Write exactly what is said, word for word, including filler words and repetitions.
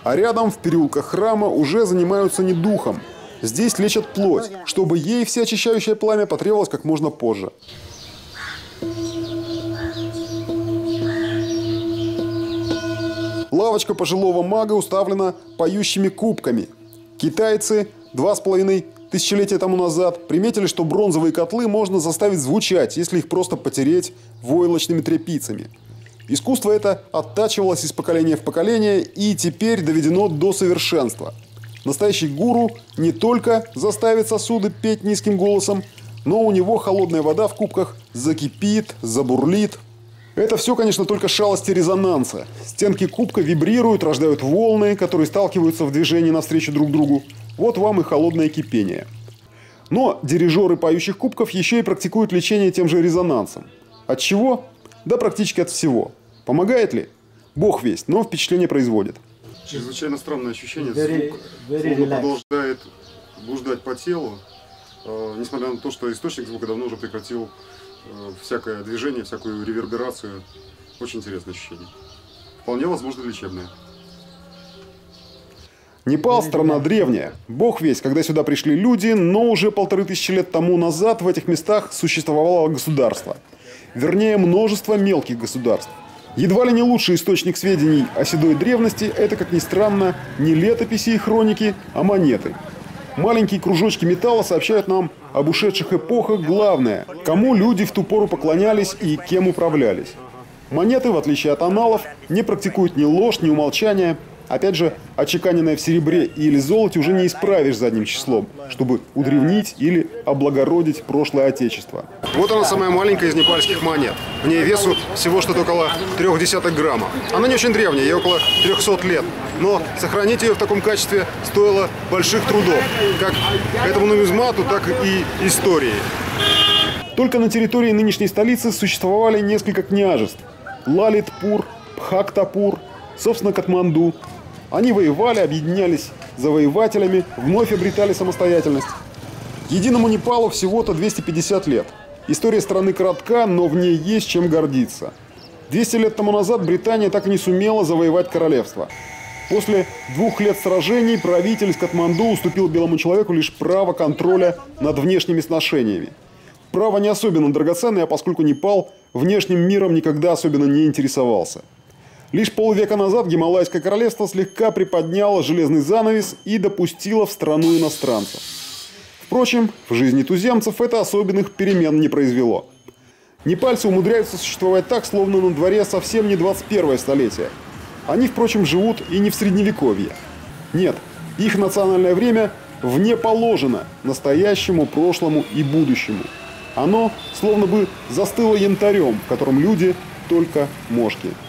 А рядом, в переулках храма, уже занимаются не духом. Здесь лечат плоть, чтобы ей всеочищающее пламя потребовалось как можно позже. Лавочка пожилого мага уставлена поющими кубками. Китайцы два с половиной тысячелетия тому назад приметили, что бронзовые котлы можно заставить звучать, если их просто потереть войлочными тряпицами. Искусство это оттачивалось из поколения в поколение и теперь доведено до совершенства. Настоящий гуру не только заставит сосуды петь низким голосом, но у него холодная вода в кубках закипит, забурлит. Это все, конечно, только шалости резонанса. Стенки кубка вибрируют, рождают волны, которые сталкиваются в движении навстречу друг другу. Вот вам и холодное кипение. Но дирижеры поющих кубков еще и практикуют лечение тем же резонансом. От чего? Да практически от всего. Помогает ли? Бог весть, но впечатление производит. Чрезвычайно странное ощущение. Звук словно продолжает блуждать по телу, э, несмотря на то, что источник звука давно уже прекратил э, всякое движение, всякую реверберацию. Очень интересное ощущение. Вполне возможно лечебное. Непал – страна древняя. Бог весть, когда сюда пришли люди, но уже полторы тысячи лет тому назад в этих местах существовало государство. Вернее, множество мелких государств. Едва ли не лучший источник сведений о седой древности – это, как ни странно, не летописи и хроники, а монеты. Маленькие кружочки металла сообщают нам об ушедших эпохах главное, кому люди в ту пору поклонялись и кем управлялись. Монеты, в отличие от аналов, не практикуют ни ложь, ни умолчания. Опять же, отчеканенное в серебре или золоте уже не исправишь задним числом, чтобы удревнить или облагородить прошлое отечество. Вот она, самая маленькая из непальских монет. В ней весу всего что-то около трех десятых грамма. Она не очень древняя, ей около трёхсот лет. Но сохранить ее в таком качестве стоило больших трудов. Как этому нумизмату, так и истории. Только на территории нынешней столицы существовали несколько княжеств. Лалитпур, Бхактапур, собственно, Катманду. Они воевали, объединялись завоевателями, вновь обретали самостоятельность. Единому Непалу всего-то двести пятьдесят лет. История страны коротка, но в ней есть чем гордиться. двести лет тому назад Британия так и не сумела завоевать королевство. После двух лет сражений правитель из Катманду уступил белому человеку лишь право контроля над внешними сношениями. Право не особенно драгоценное, поскольку Непал внешним миром никогда особенно не интересовался. Лишь полвека назад Гималайское королевство слегка приподняло железный занавес и допустило в страну иностранцев. Впрочем, в жизни туземцев это особенных перемен не произвело. Непальцы умудряются существовать так, словно на дворе совсем не двадцать первое столетие. Они, впрочем, живут и не в средневековье. Нет, их национальное время вне положено настоящему, прошлому и будущему. Оно словно бы застыло янтарем, в котором люди только мошки.